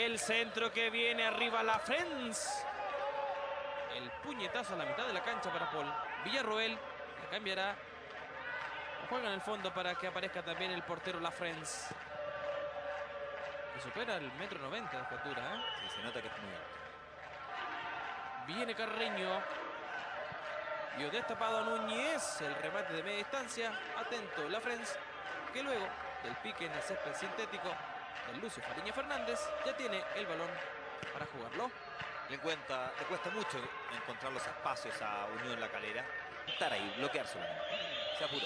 El centro que viene arriba, Lafrentz. El puñetazo a la mitad de la cancha para Paul. Villarroel la cambiará. Juega en el fondo para que aparezca también el portero Lafrentz, que supera el 1,90 m de estatura, ¿eh? Sí, se nota que es muy alto. Viene Carreño. Vio destapado a Núñez. El remate de media distancia. Atento Lafrentz, que luego del pique en el césped sintético del Lucio Fariña Fernández ya tiene el balón para jugarlo. Le cuesta mucho encontrar los espacios a Unión La Calera. Estar ahí, bloquear solamente. Se apuró.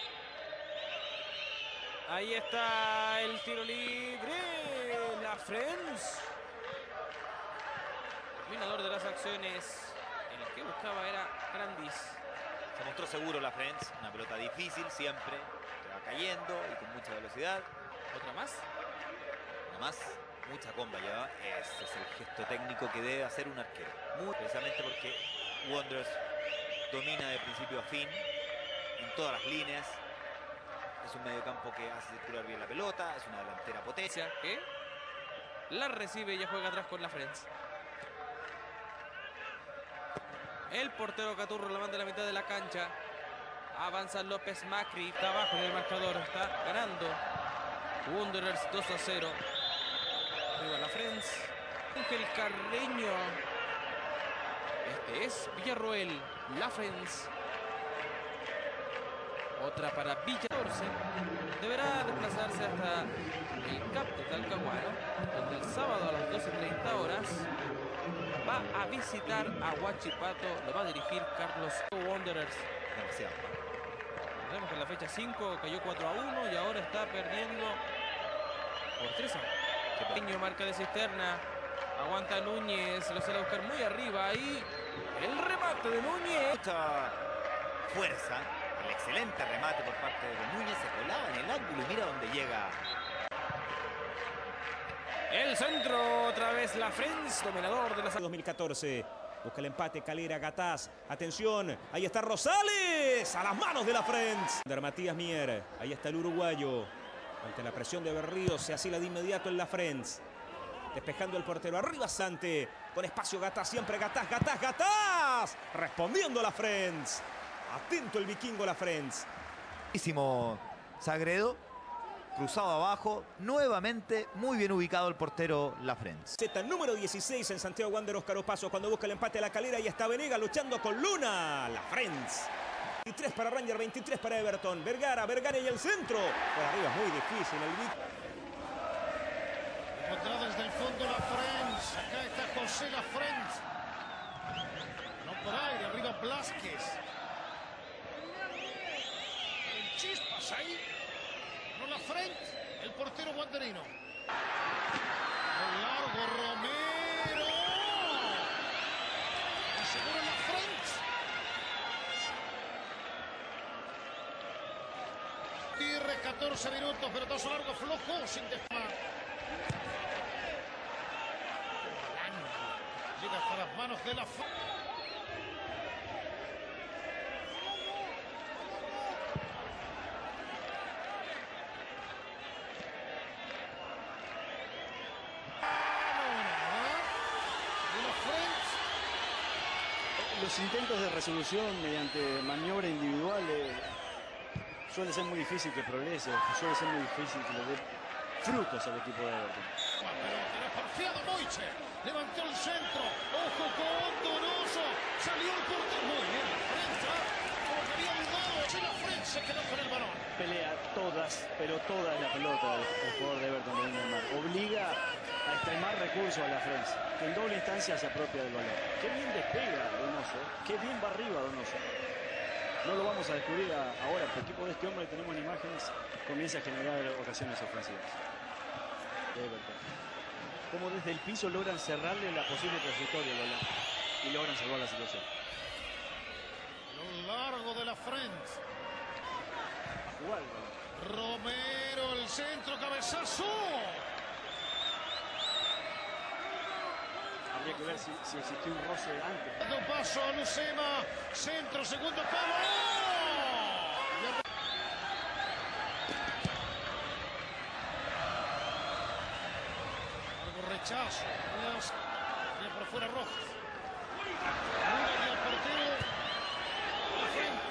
Ahí está el tiro libre. Lafrentz, dominador de las acciones. El que buscaba era Grandis. Se mostró seguro Lafrentz. Una pelota difícil siempre, que va cayendo y con mucha velocidad. ¿Otra más? Una más. Mucha comba lleva. Ese es el gesto técnico que debe hacer un arquero. Precisamente porque Wanderers domina de principio a fin en todas las líneas. Es un mediocampo que hace circular bien la pelota. Es una delantera potencia. Que la recibe y ya juega atrás con Lafrentz. El portero Caturro la manda a la mitad de la cancha. Avanza López Macri. Está abajo en el marcador. Está ganando Wanderers 2-0. Arriba Lafrentz. Ángel Carreño. Este es Villarroel. Lafrentz. Otra para Villa 14. Deberá desplazarse hasta el CAP de Talcahuano, donde el sábado a las 12:30 horas va a visitar a Huachipato. Lo va a dirigir Carlos Wanderers. Demasiado. Recordemos que en la fecha 5 cayó 4-1 y ahora está perdiendo por 3-1. Pequeño marca de cisterna. Aguanta Núñez. Lo sale a buscar muy arriba. Y el remate de Núñez. Mucha fuerza. El excelente remate por parte de Núñez. Se colaba en el ángulo y mira dónde llega. El centro, otra vez Lafrentz, dominador de la 2014. Busca el empate, Calera, Gataz. Atención, ahí está Rosales. A las manos de Lafrentz. De Matías Mier. Ahí está el uruguayo. Ante la presión de Berrío se asila de inmediato el Lafrentz. Despejando el portero. Arriba Sante. Con espacio Gataz. Siempre Gataz, Gataz, Gataz. Respondiendo Lafrentz. Atento el vikingo Lafrentz. Sagredo. Cruzado abajo, nuevamente muy bien ubicado el portero Lafrentz. Z número 16 en Santiago Wander, Óscar Opaso cuando busca el empate a la Calera y está Venegas luchando con Luna. Lafrentz. 23 para Ranger, 23 para Everton. Vergara y el centro. Por arriba es muy difícil el Vic. Encontrado desde el fondo Lafrentz. Acá está José Lafrentz. No por aire, arriba Blázquez. El chispas ahí. Lafrentz, el portero wanderino. Largo Romero. Y seguro Lafrentz. Tierre, 14 minutos, pelotazo largo, flojo, sin desma. Llega hasta las manos de Lafrentz. Los intentos de resolución mediante maniobra individual suele ser muy difícil que progrese, suele ser muy difícil que le dé frutos al equipo de Everton. Porfiado Moiche, levantó el centro, ojo con Donoso, salió el portero, muy bien, Lafrentz, como que había dudado, Lafrentz se quedó con el balón. Pelea todas, pero toda la pelota el jugador de Everton de Neymar. Obliga a extremar recursos a Lafrentz, que en doble instancia se apropia del balón. Qué bien despega Donoso, qué bien va arriba Donoso. No lo vamos a descubrir ahora, por equipo de este hombre tenemos en imágenes, comienza a generar ocasiones ofensivas de Everton. Como desde el piso logran cerrarle la posible trayectoria al balón y logran salvar la situación. Lo largo de Lafrentz. A jugar el balón. Romero, el centro, cabezazo. Habría que ver si existió un roce antes. Dando paso a Lucema, centro, segundo palo. Rechazo. Y por fuera Rojas. Mira el portero. La frente.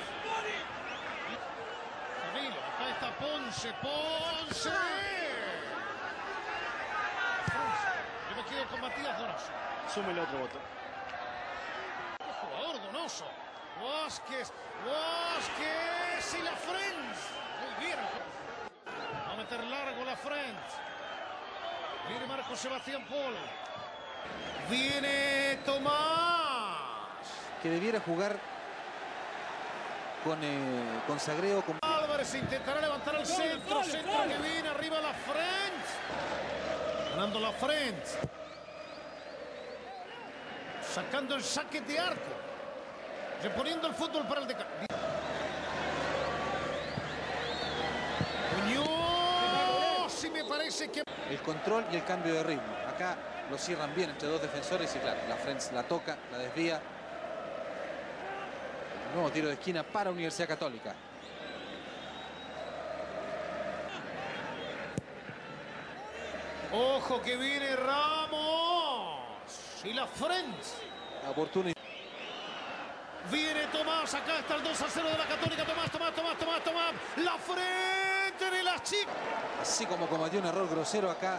Camilo. Acá está Ponce. Ponce. Yo me quedo con Matías Donoso. Súmele otro voto. ¡Qué jugador Donoso! Vázquez. Vázquez y la Friends. Muy bien. Va a meter largo la Friends. Viene Marco Sebastián Pol. Viene Tomás. Que debiera jugar con Sagreo. Álvarez intentará levantar al centro. Centro que viene arriba la Friends. Ganando la Friends. Sacando el saque de arco. Reponiendo el fútbol para el de... Muñoz. Sí me parece que... El control y el cambio de ritmo. Acá lo cierran bien entre dos defensores y claro, la Friends la toca, la desvía. Nuevo tiro de esquina para Universidad Católica. Ojo que viene Ramos. Y la Friends. La oportunidad. Viene Tomás. Acá está el 2-0 de la Católica. Tomás. La frente de las chicas. Así como cometió un error grosero acá.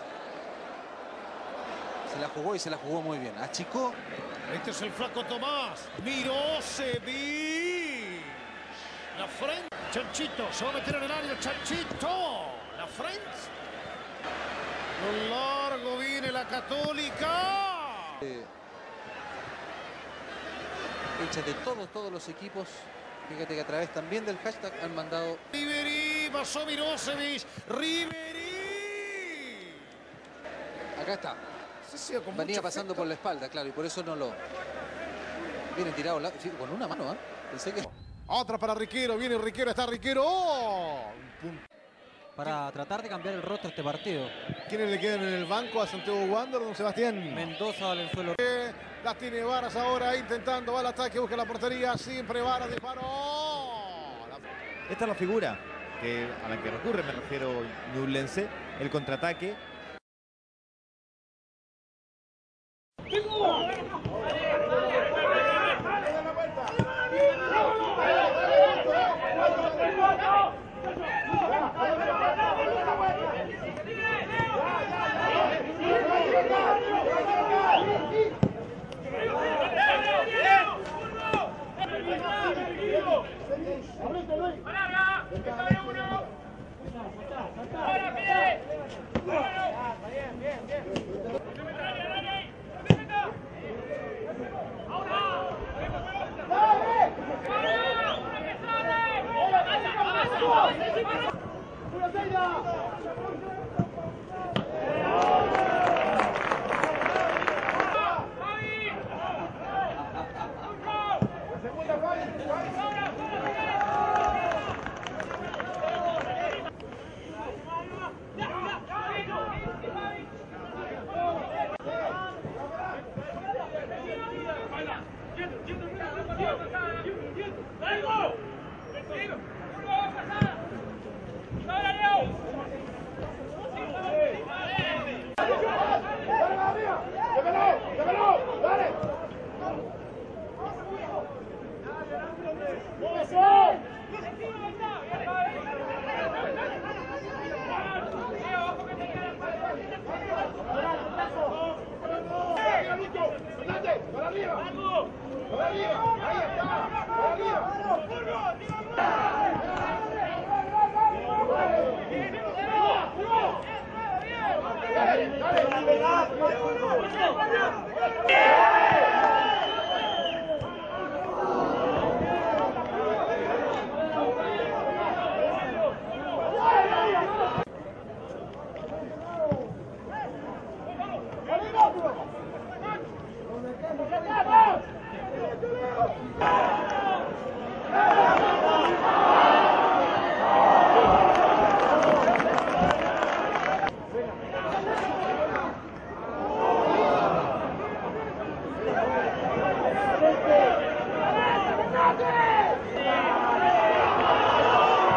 Se la jugó y se la jugó muy bien. Achicó. Este es el flaco Tomás. Miró, se vi. La frente. Chanchito. Se va a meter en el área. Chanchito. La frente. Lo largo viene la Católica. Hecha de todos los equipos. Fíjate que a través también del hashtag han mandado. Ribery. Pasó Mirosevic. Ribery. Acá está. Venía pasando por la espalda, claro, y por eso no lo... Viene tirado con una mano, ¿eh? Pensé que... Otra para Riquero, viene Riquero, está Riquero. ¡Oh! Para tratar de cambiar el rostro de este partido. ¿Quiénes le quedan en el banco a Santiago Wander, don Sebastián? Mendoza, Valenzuela. Las tiene Varas ahora intentando, va al ataque, busca la portería, siempre Varas disparó. Esta es la figura a la que recurre, me refiero Ñublense, el contraataque.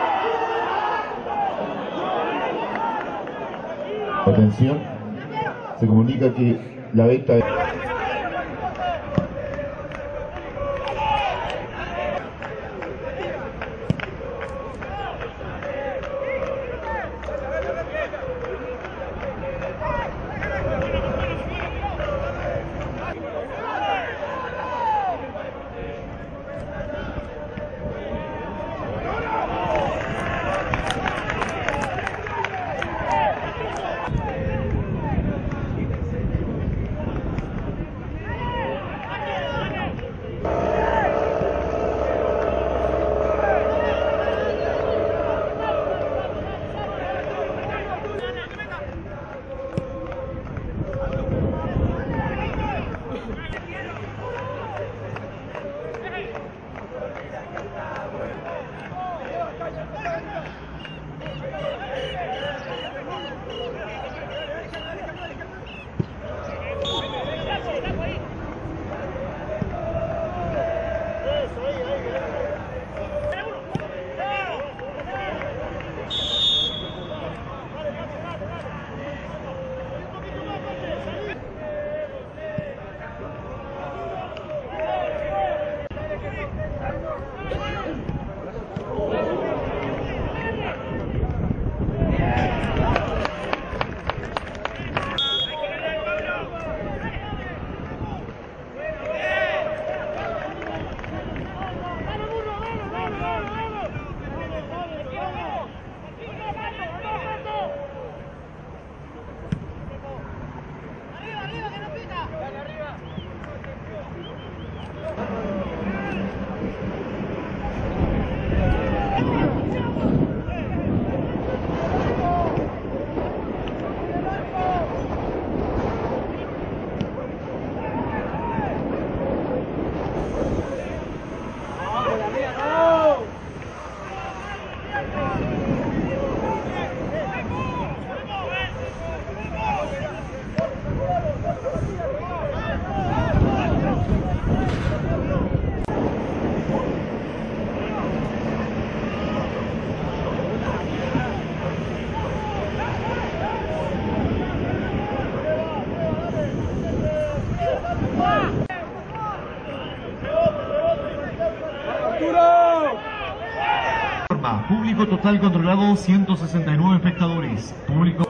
Atención. Se comunica que la venta de... Público total controlado 169 espectadores. Público